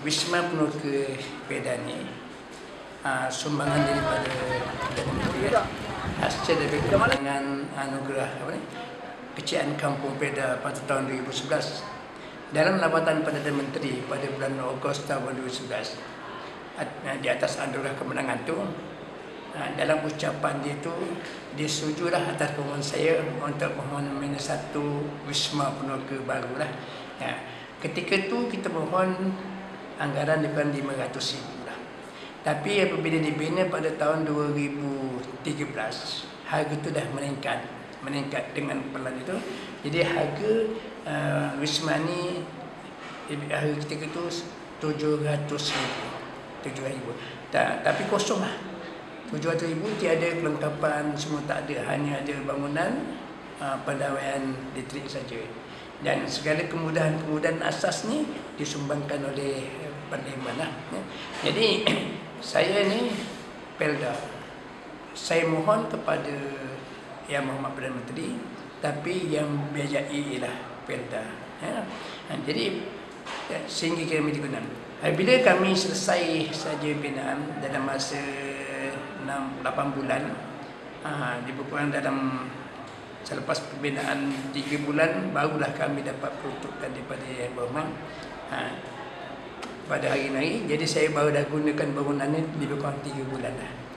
Wisma Peneroka Kedah ni sumbangan daripada Perdana Menteri hasil dari kemenangan anugerah Kecil Kampung Kedah pada tahun 2011. Dalam lawatan Perdana Menteri pada bulan Ogos tahun 2011 di atas anugerah kemenangan tu, dalam ucapan dia tu dia setujulah atas permohonan saya untuk membangun satu Wisma Peneroka baru lah. Ketika tu kita mohon anggaran lebih 500,000 lah. Tapi apabila dibina pada tahun 2013, harga tu dah meningkat dengan pelan itu. Jadi harga wisma ni harga ketika tu 700,000. Tapi kosong lah. 700,000 tiada kelengkapan, semua tak ada, hanya ada bangunan pendawaian listrik saja. Dan segala kemudahan asas ni disumbangkan oleh Parlimen lah. Jadi saya ni Pelda, saya mohon kepada Yang Berhormat Perdana Menteri, tapi yang biayai ialah Pelda. Jadi sehingga kami digunakan. Bila kami selesai saja binaan dalam masa 6-8 bulan, lebih kurang dalam selepas pembinaan 3 bulan barulah kami dapat peruntukan daripada Yang Berhormat pada hari ini. Jadi saya baru dah gunakan bangunan ini lebih kurang 3 bulan dah.